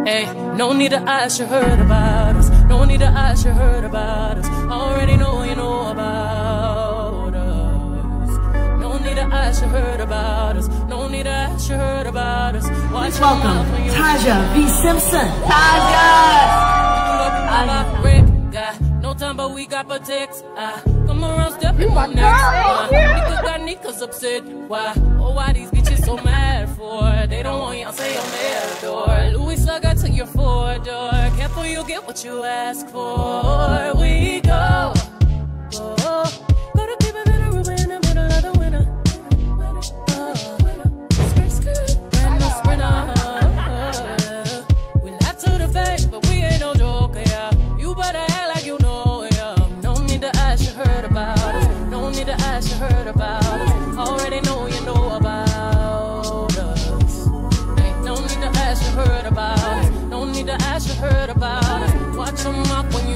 Hey, no need to ask, you heard about us. No need to ask, you heard about us. Already know you know about us. No need to ask, you heard about us. No need to ask, you heard about us. Please welcome Taja V. Simpson. Taja! No time, but we got protects. Come around, stepping on next. Niggas got niggas upset. Why? Oh, why these bitches so mad for? They don't want y'all say I'm there door. Louis Slugger to your 4-door. Careful, you'll get what you ask for. We go. Go to keep it in a room in the middle of the winter. Skirt, skirt, brand new sprinter. We laugh to the face, but we ain't no joker, yeah. You better act like you know, yeah. No need to ask, you heard about us. No need to ask, you heard about us. Already know you know about us. Ain't no need to ask, you heard about us. No need to ask, you heard about us. Watch them up when you